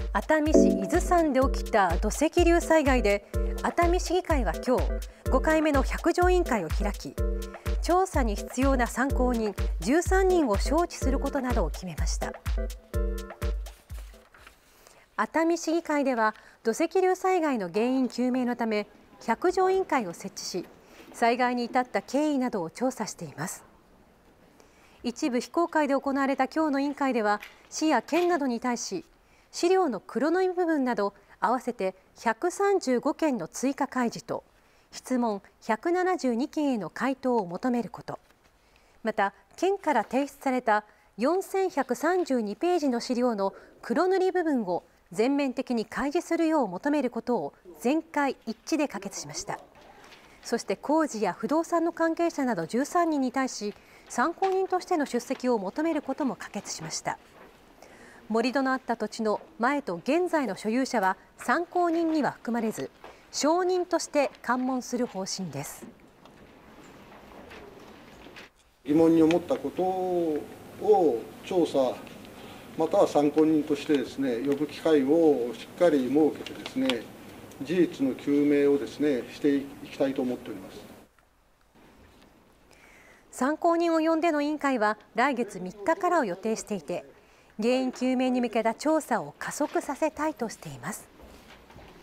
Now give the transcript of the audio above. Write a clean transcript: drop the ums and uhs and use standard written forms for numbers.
熱海市伊豆山で起きた土石流災害で、熱海市議会は今日5回目の百条委員会を開き、調査に必要な参考人13人を招致することなどを決めました。熱海市議会では土石流災害の原因究明のため百条委員会を設置し、災害に至った経緯などを調査しています。一部非公開で行われた今日の委員会では、市や県などに対し資料の黒塗り部分など合わせて135件の追加開示と質問172件への回答を求めること、また県から提出された4132ページの資料の黒塗り部分を全面的に開示するよう求めることを全会一致で可決しました。そして工事や不動産の関係者など13人に対し参考人としての出席を求めることも可決しました。盛り土のあった土地の前と現在の所有者は参考人には含まれず、証人として喚問する方針です。 疑問に思ったことを調査または参考人としてですね、呼ぶ機会をしっかり設けてですね、事実の究明をですね、していきたいと思っております。 参考人を呼んでの委員会は来月3日からを予定していて、原因究明に向けた調査を加速させたいとしています。